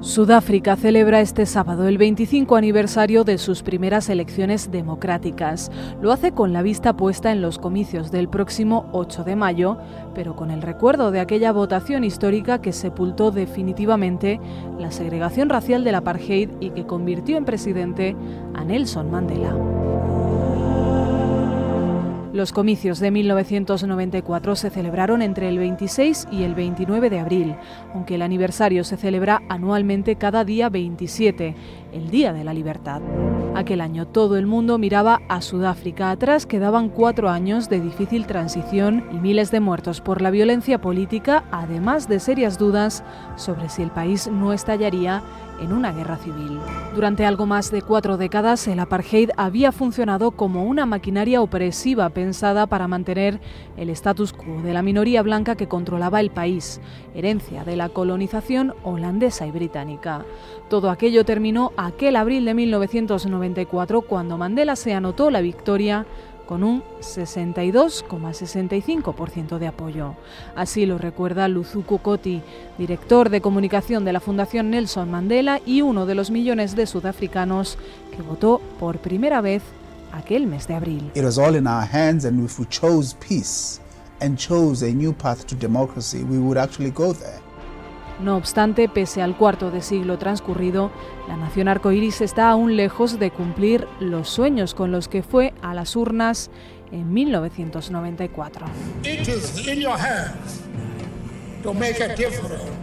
Sudáfrica celebra este sábado el 25 aniversario de sus primeras elecciones democráticas. Lo hace con la vista puesta en los comicios del próximo 8 de mayo, pero con el recuerdo de aquella votación histórica que sepultó definitivamente la segregación racial del apartheid y que convirtió en presidente a Nelson Mandela. Los comicios de 1994 se celebraron entre el 26 y el 29 de abril, aunque el aniversario se celebra anualmente cada día 27, el Día de la Libertad. Aquel año todo el mundo miraba a Sudáfrica. Atrás quedaban 4 años de difícil transición y miles de muertos por la violencia política, además de serias dudas sobre si el país no estallaría en una guerra civil. Durante algo más de 4 décadas, el apartheid había funcionado como una maquinaria opresiva pensada para mantener el status quo de la minoría blanca que controlaba el país, herencia de la colonización holandesa y británica. Todo aquello terminó aquel abril de 1994, cuando Mandela se anotó la victoria con un 62,65% de apoyo. Así lo recuerda Luzuku Koti, director de comunicación de la Fundación Nelson Mandela y uno de los millones de sudafricanos que votó por primera vez aquel mes de abril. It was all in our hands, and if we chose peace and chose a new path to democracy, we would actually go there. No obstante, pese al cuarto de siglo transcurrido, la nación arcoíris está aún lejos de cumplir los sueños con los que fue a las urnas en 1994. It is in your hands to make a difference.